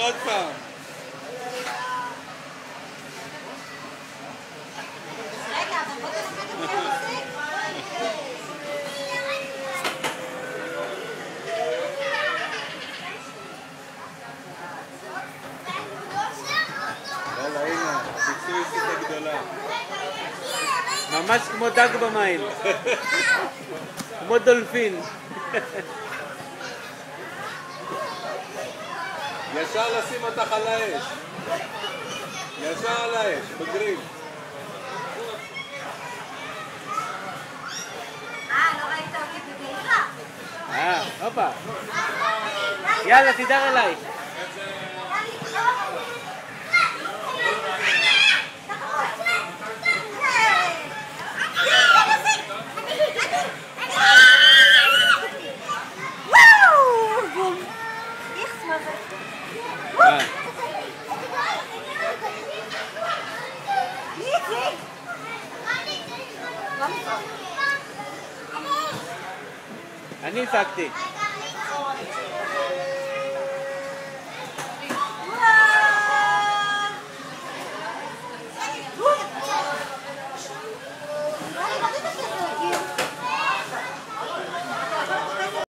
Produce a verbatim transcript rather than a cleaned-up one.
עוד פעם. רגע, אבל בוא תלמד את זה המסיק. יאללה, הנה, פיצוי סיטה גדולה. ממש כמו דג במים. כמו דולפין. ישר לשים אותך על האש. ישר על האש, בגריל. אה, לא ראית אותי בגלילה? אה, הופה. יאללה, תידר אליי. אני הפקתי.